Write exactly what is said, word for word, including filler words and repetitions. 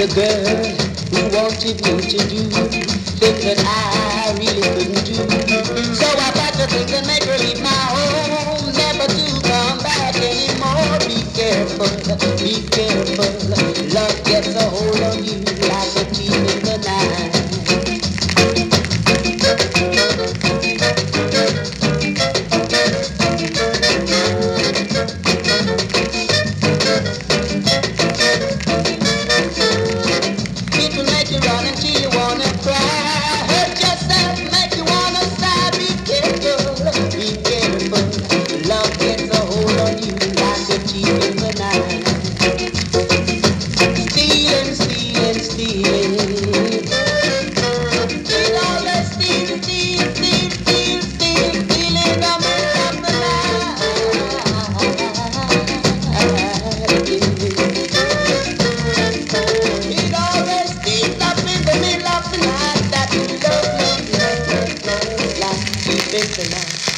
a girl who wanted me to do things that I really couldn't do. So I got to think and make her leave my home, never to come back anymore. Be careful, be careful. Love gets a hold on you like a thief in the night. Love, love, love, love, love, love, like deep in the night.